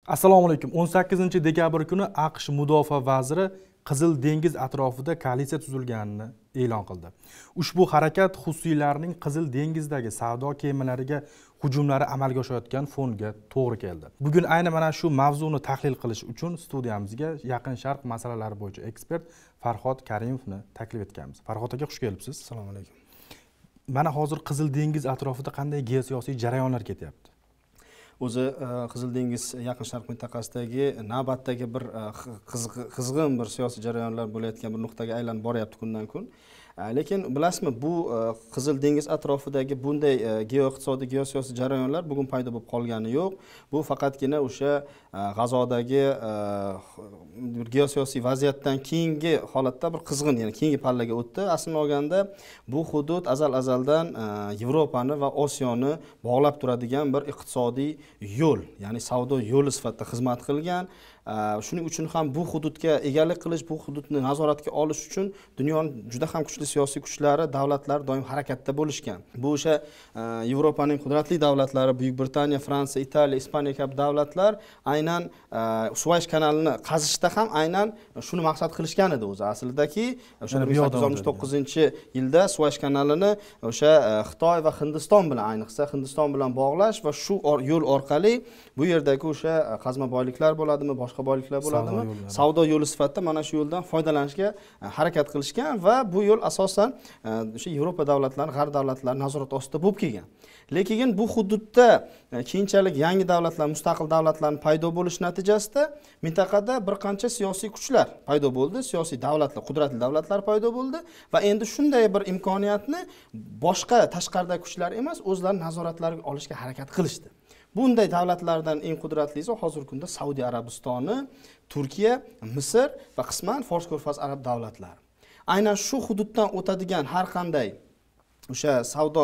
Assalomu alaykum. 18-dekabr kuni AQSh mudofaa vaziri Qizil dengiz atrofida koalitsiya tuzilganini e'lon qildi. Ushbu harakat xususiylarning Qizil dengizdagi savdo kemalariga hujumlari amalga oshayotgan fonga to'g'ri keldi. Bugun ayni mana shu mavzuni tahlil qilish uchun studiyamizga Yaqin Sharq masalalari bo'yicha ekspert Farhod Karimovni taklif etganmiz. Farhod aka, xush kelibsiz. Assalomu alaykum. Mana hozir Qizil dengiz atrofida qanday geosiyosiy jarayonlar ketyapti? O'zi Qizil dengiz Yaqin Sharq mintaqasidagi navbatdagi bir qizg'in bir siyosiy jarayonlar bo'layotgan bir nuqtaga aylanib boryapti kundan kun. Lekin bilasizmi, bu Qizil dengiz atrofidagi bunday geoiqtisodiy, geosiyosiy jarayonlar bugun paydo bo'lib qolgani yo'q. Bu faqatgina o'sha G'azodagi geosiyosiy vaziyatdan keyingi holatda bir qizg'in, ya'ni keyingi pallaga o'tdi. Aslini olganda bu hudud azaldan Yevropani va Osiyoni bog'lab turadigan bir iqtisodiy yo'l, ya'ni savdo yo'li sifatida xizmat qilgan. Shuning uchun ham bu hududga egalik qilish, bu hududni nazoratga olish uchun dunyoning juda ham kuchli siyosiy kuchlari, davlatlar doim harakatda bo'lishgan. Bu o'sha Yevropaning qudratli davlatlari, Buyuk Britaniya, Fransiya, Italiya, Ispaniya kabi davlatlar aynan Suvaysh kanalini qazishda ham aynan shuni maqsad qilishgan edi o'zi. Aslidagi o'sha 1869-yilda Suvaysh kanalini o'sha Xitoy va Hindiston bilan, ayniqsa Hindiston bilan bog'lash va shu yo'l orqali bu yerdagi o'sha qazma boyliklar bo'ladimi, boshqa boyliklar bo'ladimi, savdo yo'li sifatida mana shu yo'ldan foydalanishga harakat qilishgan va bu yo'l asosan o'sha Yevropa davlatlari, G'arb davlatlari nazorat ostida bo'lib kelgan. Lekin bu hududda keyinchalik yangi davlatlar, mustaqil davlatlarning paydo bo'lish natijasida mintaqada bir qancha siyosiy kuchlar paydo bo'ldi, siyosiy davlatlar, qudratli davlatlar paydo bo'ldi va endi shunday bir imkoniyatni boshqa tashqaridagi kuchlar emas, o'zlari nazoratlariga olishga harakat qilishdi. Bunday davlatlardan eng qudratlisi hozirgi kunda Saudiya Arabistoni, Turkiya, Misr va qisman Fors ko'rfazi arab davlatlari. Aynan shu hududdan o'tadigan har qanday o'sha savdo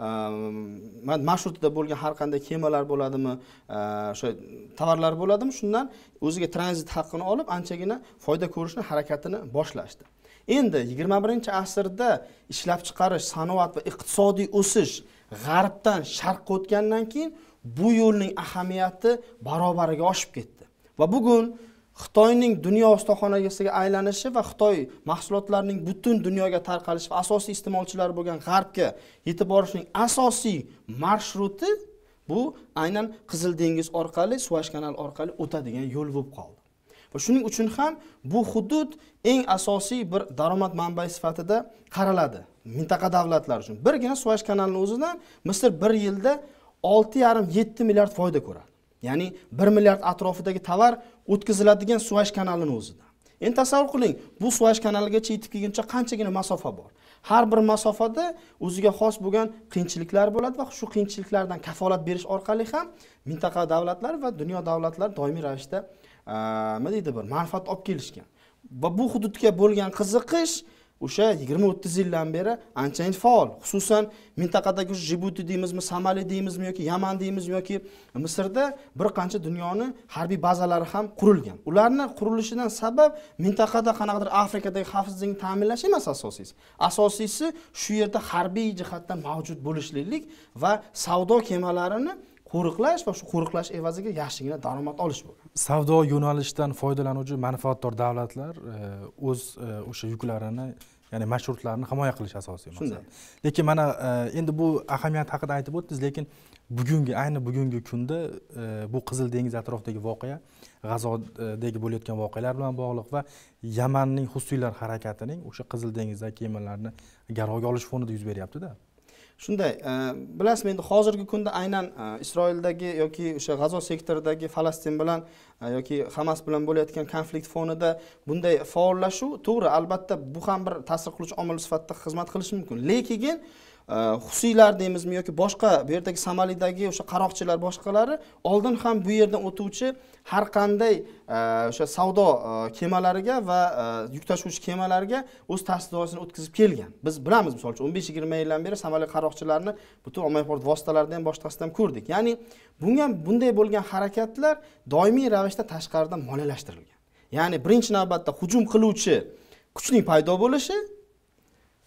marshrutida bo'lgan har qanday kemalar bo'ladimi, o'sha tovarlar bo'ladimi, shundan o'ziga tranzit haqqini olib, anchagina foyda ko'rishni harakatini boshlashdi. Endi 21-asrda ishlab chiqarish, sanoat va iqtisodiy o'sish g'arbdan sharqqa o'tgandan keyin bu yo'lning ahamiyati barobariga oshib ketdi. Va bugun Xitoyning dunyo ustaxonasiga aylanishi va Xitoy mahsulotlarining butun dunyoga tarqalishi va asosiy iste'molchilar bo'lgan G'arbga yetib borishning asosiy marsruti bu aynan Qizil dengiz orqali, Suvaysh kanali orqali o'tadigan yo'l bo'lib qoldi. Va shuning uchun ham bu hudud eng asosiy bir daromad manbai sifatida qaraladi mintaqa davlatlar uchun. Birgina Suvaysh kanalining o'zidan Misr bir yilda 6,5-7 milliard foyda ko'radi. Ya'ni 1 milliard atrofidagi tovar o'tkaziladigan Suvaysh kanalining o'zida. Endi tasavvur qiling, bu Suvaysh kanaligacha yetib kelguncha qanchagina masofa bor. Har bir masofada o'ziga xos bo'lgan qiyinchiliklar bo'ladi va shu qiyinchiliklardan kafolat berish orqali ham mintaqa davlatlar va dunyo davlatlari doimiy ravishda nima deydi, bir manfaat olib kelishgan. Va bu hududga bo'lgan qiziqish o'sha 20-30 yildan beri anchayin faol. Xususan mintaqadagi Jibuti deymizmi, Somali deymizmi yoki Yaman deymizmi yoki Misrda bir qancha dunyoning harbiy bazalari ham qurilgan. Ularning qurilishidan sabab mintaqada qanaqadir Afrikadagi xavfsizlikni ta'minlash emas asosiysi. Asosiysi shu yerda harbiy jihatdan mavjud bo'lishlik va savdo kemalarini qo'riqlash va shu qo'riqlash evaziga yaxshigina daromad olish bo'lgan. Savdo yo'nalishidan foydalanuvchi manfaatdor davlatlar o'z o'sha yuklarini, ya'ni marshrutlarni himoya qilish asosiy maqsad. Lekin mana endi bu ahamiyat haqida aytib o'tdingiz, lekin ayni bugungi kunda bu Qizil dengiz atrofidagi voqea G'azodagi bo'layotgan voqealar bilan bog'liq va Yamanning Husiylar harakatining o'sha Qizil dengizdagi kemalarni garovga olish fonida yuz beryapti-da. Shunday, bilasizmi, endi hozirgi kunda aynan Isroildagi yoki o'sha G'azo sektoridagi Falastin bilan yoki Hamas bilan bo'layotgan konflikt fonida bunday faollashuv to'g'ri, albatta bu ham bir ta'sir qiluvchi omil sifatida xizmat qilishi mumkin. Lekin Husiylar deymizmi yoki boshqa bu yerdagi Somalidagi o'sha qaroqchilar boshqalari oldin ham bu yerdan o'tuvchi har qanday o'sha savdo kemalariga va yuk tashuvchi kemalariga o'z ta'sirotini o'tkazib kelgan. Biz bilamiz, misol uchun 15-20 yildan beri Somali qaroqchilarini butun ommaviy vositalardan ham boshqasidan ko'rdik. Ya'ni bunga bunday bo'lgan harakatlar doimiy ravishda tashqaridan moliyalashtirilgan. Ya'ni birinchi navbatda hujum qiluvchi kuchning paydo bo'lishi,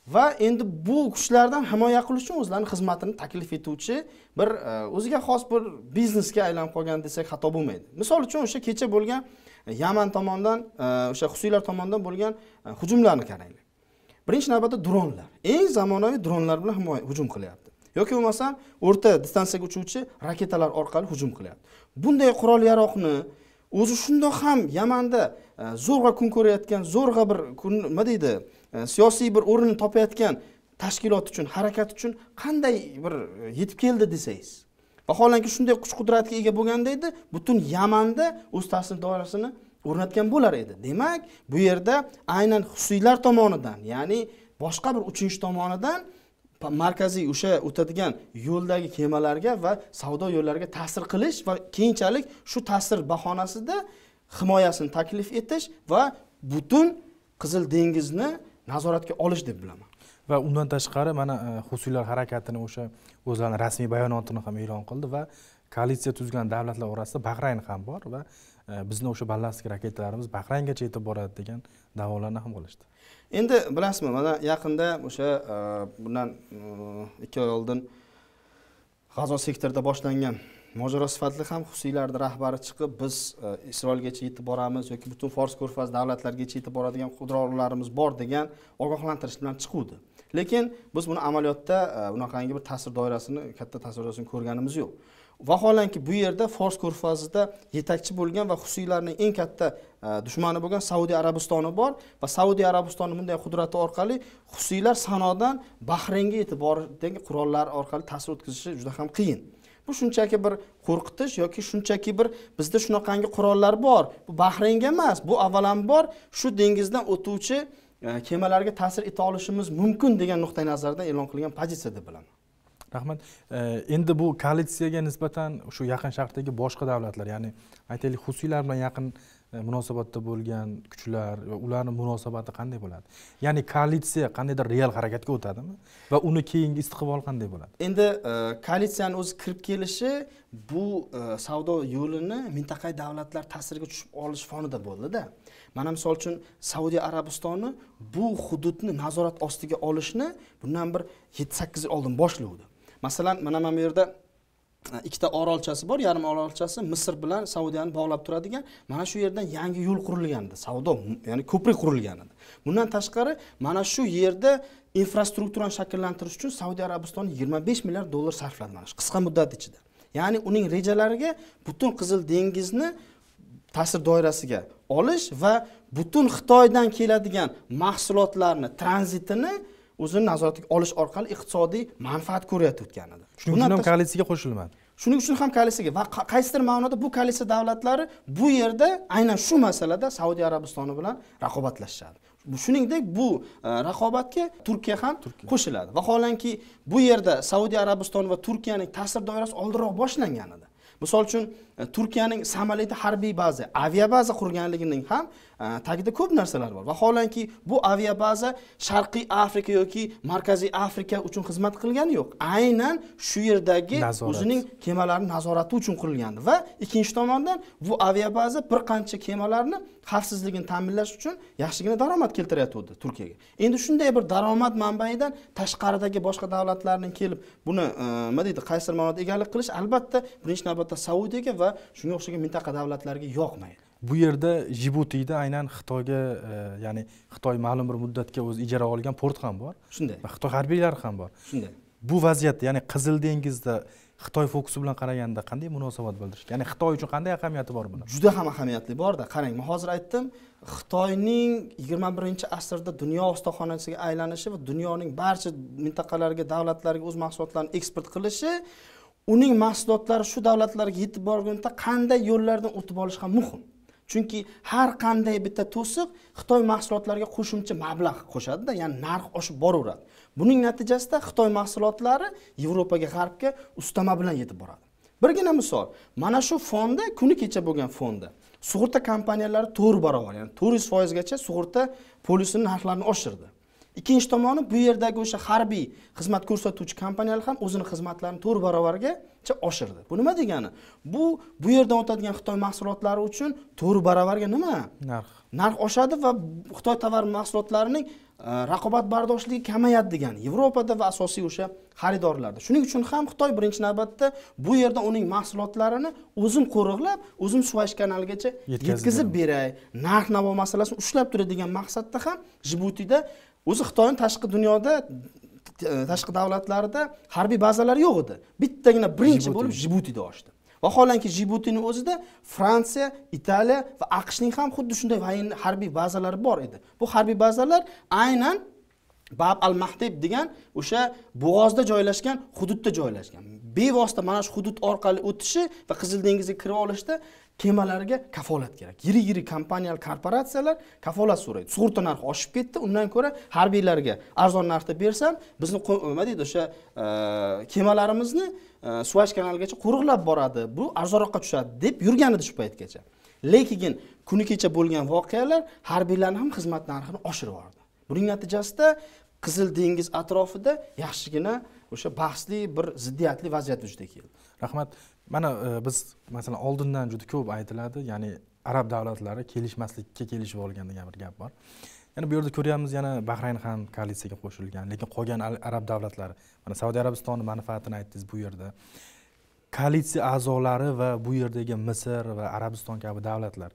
va endi bu kuchlardan himoya qilish uchun o'zlarining xizmatini taklif etuvchi bir o'ziga xos bir biznesga aylanib qolgan desak xato bo'lmaydi. Misol uchun o'sha kecha bo'lgan Yaman tomonidan o'sha Husiylar tomonidan bo'lgan hujumlarni qaranglar. Birinchi navbatda dronlar. Eng zamonaviy dronlar bilan hujum qilyapti. Yoki bo'lmasam o'rta distansiyaga uchuvchi raketalar orqali hujum qilyapti. Bunday qurol-yaroqni o'zi shundoq ham Yamanda zo'rg'a kun ko'rayotgan, zo'rg'a bir nima deydi, siyosiy bir o'rinni topayotgan tashkilot uchun, harakat uchun qanday bir yetib keldi desangiz. Vaholanki shunday kuch-qudratga ega bo'lganda edi, butun Yamanda o'z ta'sir doirasini o'rnatgan bo'lar edi. Demak, bu yerda aynan Husiylar tomonidan, ya'ni boshqa bir uchinchi tomonidan markaziy o'sha o'tadigan yo'ldagi kemalarga va savdo yo'llariga ta'sir qilish va keyinchalik shu ta'sir bahonasida himoyasini taklif etish va butun Qizil dengizni nazoratga olish deb bilaman. Va undan tashqari mana Husiylar harakatini o'sha o'zlarining rasmiy bayonotini ham e'lon qildi va koalitsiya tuzgan davlatlar orasida Bahrayn ham bor va bizni o'sha ballistik raketalarimiz Bahrayngacha yetib boradi degan da'volarni ham qilishdi. Endi bilasizmi, mana yaqinda o'sha bundan 2 oy oldin G'azo sektorida boshlangan mojaro sifatli ham Husiylarning rahbari chiqib, biz Isroilgacha yetib boramiz yoki butun Fors ko'rfaz davlatlarigacha yetib boradigan qudratlarimiz bor degan ogohlantirish bilan chiquvdi. Lekin biz buni amaliyotda bunaqangi bir ta'sir doirasini, katta ta'sir doirasini ko'rganimiz yo'q. Vaholanki bu yerda Fors ko'rfazida yetakchi bo'lgan va Husiylarning eng katta dushmani bo'lgan Saudiya Arabistoni bor va Saudiya Arabistoni bunday qudrati orqali Husiylar Sanodan Bahraynga yetib boridagi qurollar orqali ta'sir o'tkazishi juda ham qiyin. Bu shunchaki bir qo'rqitish yoki shunchaki bir bizda shunaqangi qurollar bor. Bu Bahraynga emas, bu avvalambor shu dengizdan o'tuvchi kemalarga ta'sir eta olishimiz mumkin degan nuqtai nazardan e'lon qilingan pozitsiya deb bilaman. Rahmat. Endi bu koalitsiyaga nisbatan shu yaqin sharqdagi boshqa davlatlar, ya'ni aytaylik Husiylar bilan yaqin munosabatda bo'lgan kuchlar va ularning munosabati qanday bo'ladi? Ya'ni koalitsiya qandaydir real harakatga o'tadimi va uni keyingi istiqbol qanday bo'ladi? Endi koalitsiyaning o'zi kirib kelishi bu savdo yo'lini mintaqaviy davlatlar ta'siriga tushib olish fonida bo'ldi-da. Mana misol uchun Saudiya Arabistoni bu hududni nazorat ostiga olishni bundan bir 7-8 yil oldin boshlavdi. Masalan, mana bu yerda ikkita orolchasi bor, yarim orolchasi Misr bilan Saudiyani bog'lab turadigan. Mana shu yerdan yangi yo'l qurilgandi, savdo, ya'ni ko'prik qurilgan edi. Bundan tashqari, mana shu yerda infrastrukturani shakllantirish uchun Saudiya Arabistoni 25 milliard dollar sarfladi mana shu qisqa muddat ichida. Ya'ni uning rejalariga butun Qizil dengizni ta'sir doirasiga olish va butun Xitoydan keladigan mahsulotlarni tranzitini o'zini nazoratiga olish orqali iqtisodiy manfaat ko'rayotgan edi. Shuning uchun ham koalitsiyaga qo'shilmadi. Shuning uchun ham koalitsiyaga va qaysidir ma'noda bu koalitsiya davlatlari bu yerda aynan shu masalada Saudiya Arabistoni bilan raqobatlashadi. Shuningdek bu raqobatga Turkiya ham qo'shiladi. Vaholanki bu yerda Saudiya Arabistoni va Turkiyaning ta'sir doirasi oldinroq boshlangan edi. Misol uchun Turkiyaning samolyoti harbiy baza, aviabaza qurganligining ham tagida ko'p narsalar bor. Vaholanki bu aviabaza Sharqiy Afrika yoki Markaziy Afrika uchun xizmat qilgani yo'q. Aynan shu yerdagi o'zining kemalarini nazorati uchun qurilgandi va ikkinchi tomondan bu aviabaza bir qancha kemalarni xavfsizligini ta'minlash uchun yaxshigina daromad keltirayotdi Turkiyaga. Endi shunday bir daromad manbaidan tashqaridagi boshqa davlatlarning kelib buni nima deydi, qaysidir ma'noda egalik qilish albatta birinchi navbatda Saudiyaga va shunga o'xshagan mintaqa davlatlarga yoqmaydi. Bu yerda Jibutida aynan Xitoyga, ya'ni Xitoy ma'lum bir muddatga o'zi ijara olgan port ham bor. Shunday. Va Xitoy harbiylari ham bor. Shunday. Bu vaziyatda, ya'ni Qizil dengizda Xitoy fokusi bilan qaraganda qanday munosabat bildirish? Ya'ni Xitoy uchun qanday ahamiyati bor buni? Juda ham ahamiyatli bor-da. Qarang, men hozir aytdim, Xitoyning 21-asrda dunyo ustaxonasiga aylanishi va dunyoning barcha mintaqalariga, davlatlarga o'z mahsulotlarini eksport qilishi, uning mahsulotlari shu davlatlarga yetib borganda qanday yo'llardan o'tib olish ham muhim. Chunki har qanday bitta to'siq Xitoy mahsulotlariga qo'shimcha mablag' qo'shadi-da, ya'ni narx oshib boraveradi. Buning natijasida Xitoy mahsulotlari Yevropaga, G'arbga ustama bilan yetib boradi. Birgina misol, mana shu fonda, kuni kecha bo'lgan fonda sug'urta kompaniyalari 4 barobar, ya'ni 400% gacha sug'urta polisining narxlarini oshirdi. Ikkinchi tomoni bu yerdagi o'sha harbiy xizmat ko'rsatuvchi kompaniyalar ham o'zining xizmatlarini 4 barobargacha oshirdi. Bu nima degani? Bu yerdan o'tadigan Xitoy mahsulotlari uchun 4 barobarga nima? Narx oshadi va Xitoy tovar mahsulotlarining raqobatbardoshligi kamayadi degani Yevropada va asosiy o'sha xaridorlarda. Shuning uchun ham Xitoy birinchi navbatda bu yerda uning mahsulotlarini o'zim qo'riqlab, o'zim Suvaysh kanaligacha yetkazib beray, narx-navo masalasini ushlab turadigan maqsadda ham Jibutida o'zi Xitoyning tashqi dunyoda tashqi davlatlarda harbiy bazalari yo'q edi. Bittagina birinchi bo'lib Jibutida ochdi. Vaholanki Jibutining o'zida Fransiya, Italiya va AQShning ham xuddi shunday harbiy bazalari bor edi. Bu harbiy bazalar aynan Bab al-Mahdib degan o'sha bo'g'ozda joylashgan hududda joylashgan. Bevosita mana shu hudud orqali o'tishi va Qizil dengizga kirib olishda kemalarga kafolat kerak. Yirik kompaniyal korporatsiyalar kafolat so'raydi. Sug'urta narxi oshib ketdi. Undan ko'ra harbiylarga arzon narxda bersam, bizni nima deydi o'sha kemalarimizni Suvaysh kanaligacha qo'riqlab boradi. Bu arzonroqqa tushadi deb yurgan edi shu paytgacha. Lekin kuni kecha bo'lgan voqealar harbiylarning ham xizmat narxini oshirib yubordi. Buning natijasida Qizil dengiz atrofida yaxshigina o'sha bahsli bir ziddiyatli vaziyat vujudga keldi. Rahmat. Mana biz masalan oldindan juda ko'p aytiladi, ya'ni arab davlatlari kelishmaslikka kelishib olgan degan bir gap bor. Yana bu yerda ko'ryapmiz, yana Bahrayn ham koalitsiyaga qo'shilgan, lekin qolgan arab davlatlari, mana Saudiya Arabistoni manfaatini aytdingiz bu yerda. Koalitsiya a'zolari va bu yerdagi Misr va Arabiston kabi davlatlar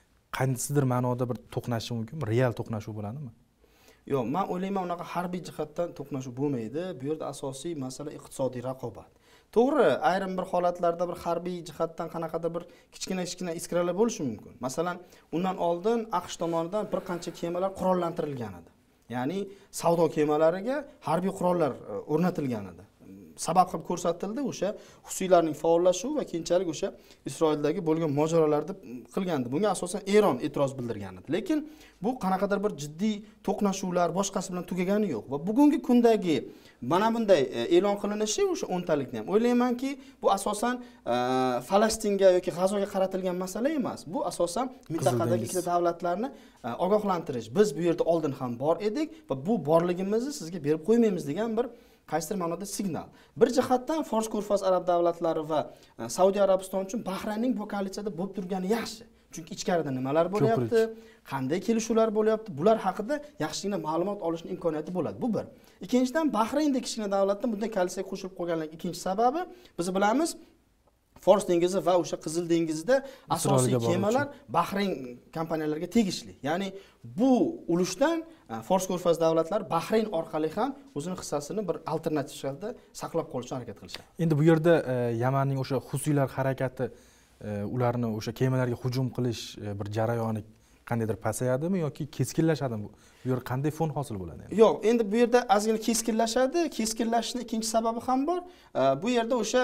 qanday ma'noda bir to'qnashishi mumkin, real to'qnashuv bo'ladimi? Yo'q, men o'ylayman unaqa harbiy jihatdan to'qnashuv bo'lmaydi. Bu yerda asosiy masala iqtisodiy raqobat. To'g'ri, ayrim bir holatlarda bir harbiy jihatdan qanaqadir bir kichkina iskiralar bo'lishi mumkin. Masalan, undan oldin AQSh tomonidan bir qancha kemalar qurollantirilgan edi. Ya'ni savdo kemalariga harbiy qurollar o'rnatilgan edi. Sabab qilib ko'rsatildi o'sha Husiylarning faollashuvi va keyinchalik o'sha Isroildagi bo'lgan mojarolarni qilgandi. Bunga asosan Eron e'tiroz bildirgan edi. Lekin bu qanaqadir bir jiddiy to'qnashuvlar boshqasi bilan tugagani yo'q va bugungi kundagi mana bunday e'lon qilinishi o'sha 10 talikni ham o'ylaymanki, bu asosan Falastinga yoki G'azoga qaratilgan masala emas. Bu asosan mintaqadagi ikkita davlatlarni ogohlantirish. Biz bu yerda oldin ham bor edik va bu borligimizni sizga berib qo'ymaymiz degan bir qaysidir ma'noda signal. Bir jihatdan Fors ko'rfaz arab davlatlari va Saudiya Arabistoni uchun Bahraynning bu koalitsiyada bo'lib turgani yaxshi. Chunki ichkarida nimalar bo'lyapti, qanday kelishuvlar bo'lyapti, bular haqida yaxshigina ma'lumot olishning imkoniyati bo'ladi. Bu bir. Ikkinchidan Bahrayndagi kichkina davlatdan bunday koalitsiyaga qo'shilib qolganlik ikkinchi sababi biz bilamiz Fors dengizi va o'sha Qizil dengizida asosiy kemalar Bahrayn kompaniyalariga tegishli. Ya'ni bu ulushdan Fors ko'rfaz davlatlari Bahrayn orqali ham o'zining hissasini bir alternativ shaklda saqlab qolishga harakat qilishadi. Endi bu yerda Yamanning o'sha Husiylar harakati ularni o'sha kemalarga hujum qilish bir jarayoni qandaydir pasayadimi yoki keskinlashadimi? Bu yer qanday fon hosil bo'ladi? Yo'q, endi bu yerda ozgina keskinlashadi. Keskinlashishning ikkinchi sababi ham bor. Bu yerda o'sha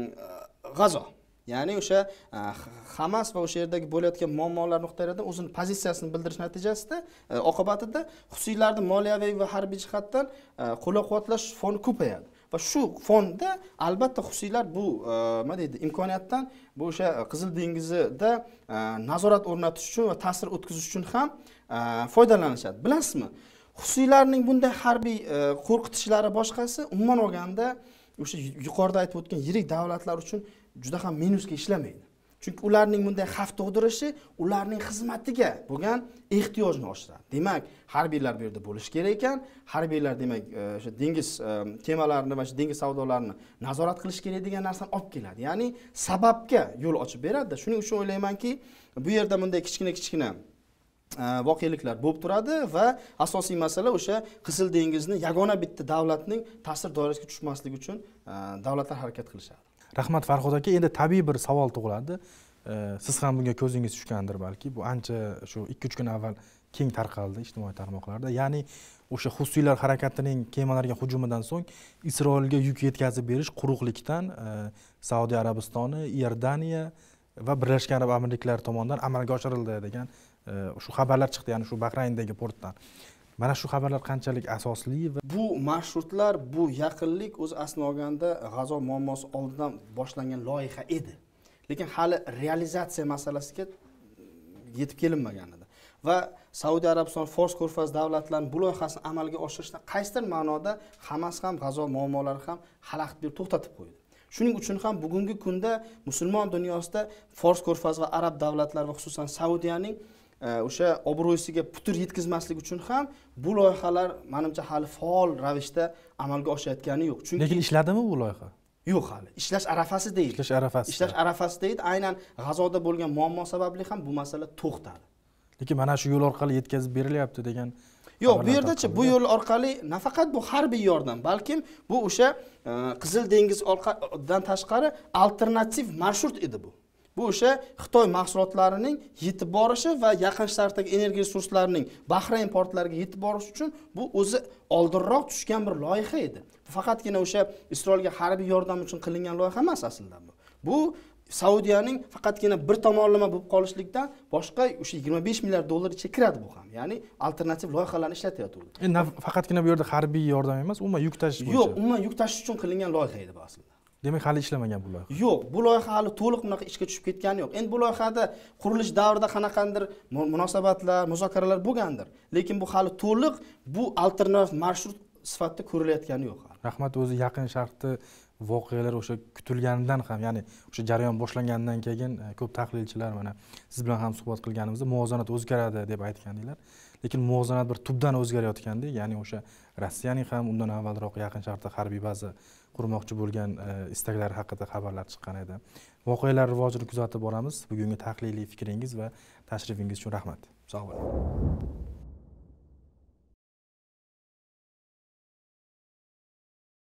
G'azo, ya'ni o'sha Hamas va o'sha yerdagi bo'layotgan muammolar nuqtaidan o'zining pozitsiyasini bildirish natijasida oqibatida Husiylarning moliyaviy va harbiy jihatdan qo'llab-quvvatlash foni ko'payadi. Va shu fonda albatta Husiylar bu nima deydi, imkoniyatdan bu o'sha Qizil dengizida nazorat o'rnatish uchun va ta'sir o'tkazish uchun ham foydalanishadi. Bilasizmi? Husiylarning bunday harbiy qo'rqitishlari boshqasi umuman olganda o'sha yuqorida aytib o'tgan yirik davlatlar uchun juda ham minusga ishlamaydi. Chunki ularning bunday xavf tug'dirishi ularning xizmatiga bo'lgan ehtiyojni oshiradi. Demak, harbiylar bu yerda bo'lishi kerak ekan, harbiylar demak o'sha dengiz kemalarini va dengiz savdolarini nazorat qilish kerak degan narsani olib keladi. Ya'ni sababga yo'l ochib beradi. Shuning uchun o'ylaymanki, bu yerda bunday kichkina voqeliklar bo'lib turadi va asosiy masala o'sha Qizil dengizni yagona bitta davlatning ta'sir doirasiga tushmasligi uchun davlatlar harakat qilishadi. Rahmat Farhod aka, endi tabiiy bir savol tug'iladi. Siz ham bunga ko'zingiz tushgandir balki. Bu ancha shu 2-3 kun avval keng tarqaldi ijtimoiy tarmoqlarda. Ya'ni o'sha Husiylar harakatining kemalarga hujumidan so'ng Isroilga yuk yetkazib berish quruqlikdan Saudiya Arabistoni, Iordaniya va Birlashgan Arab Amirliklari tomonidan amalga oshirildi degan shu xabarlar chiqdi, ya'ni shu Bahrayndagi portdan. Mana shu xabarlar qanchalik asosli va bu marshrutlar, bu yaqinlik o'z aslini olganda G'azo muammosi oldidan boshlangan loyiha edi. Lekin hali realizatsiya masalasiga yetib kelinmagan edi. Va Saudiya Arabistoni, Fors ko'rfaz davlatlarining bu loyihasini amalga oshirishda qaysidir ma'noda Hamas ham, G'azo muammolari ham xalaqit berib to'xtatib qo'ydi. Shuning uchun ham bugungi kunda musulmon dunyosida Fors ko'rfaz va arab davlatlari va xususan Saudiyaning o'sha obro'siga putur yetkazmaslik uchun ham bu loyihalar menimcha hali faol ravishda amalga oshayotgani yo'q. Chunki lekin ishladimi bu loyiha? Yo'q hali. Ishlash arafasida edi. Ishlash arafasida. Ishlash arafasida edi. Aynan G'azoda bo'lgan muammo sababli ham bu masala to'xtadi. Lekin mana shu yo'l orqali yetkazib berilyapti degan. Yo'q, bu yerdachi bu yo'l orqali nafaqat bu harbiy yordam, balkim bu o'sha Qizil dengiz orqadan tashqari alternativ marshrut edi bu. Bu o'sha Xitoy mahsulotlarining yetib borishi va Yaqin Sharqdagi energiya resurslarining Bahrayn portlariga yetib borish uchun bu o'zi oldinroq tushgan bir loyiha edi. Faqatgina o'sha Isroilga harbiy yordam uchun qilingan loyiha emas aslida bu. Bu Saudiyaning faqatgina bir tomonlama bo'lib qolishlikdan boshqa o'sha 25 milliard dollar ichiga kiradi bu ham. Ya'ni alternativ loyihalarni ishlatyapti. Endi faqatgina bu yerda harbiy yordam emas, umuman yuk tashish bo'yicha. Yo'q, umuman yuk tashish uchun qilingan loyiha edi bu aslida. Demak, hali ishlamagan bu loyiha. Yo'q, bu loyiha hali to'liq bunaqa ishga tushib ketgani yo'q. Endi bu loyihada qurilish davrida qanaqandir munosabatlar, muzokaralar bo'lgandir, lekin bu hali to'liq bu alternativ marshrut sifatida ko'rilayotgani yo'q. Rahmat, o'zi Yaqin Sharqda voqealar o'sha kutilganidan ham, ya'ni o'sha jarayon boshlangandan keyin ko'p tahlilchilar mana siz bilan ham suhbat qilganimizda muvozanat o'zgaradi deb aytgandinglar. Lekin muvozanat bir tubdan o'zgarayotgandek, ya'ni o'sha Rossiyaning ham undan avvalroq Yaqin Sharqda harbiy baza qurmoqchi bo'lgan istaklari haqida xabarlar chiqqan edi. Voqealar rivojini kuzatib boramiz. Bugungi tahliliy fikringiz va tashrifingiz uchun rahmat. Sog' bo'ling.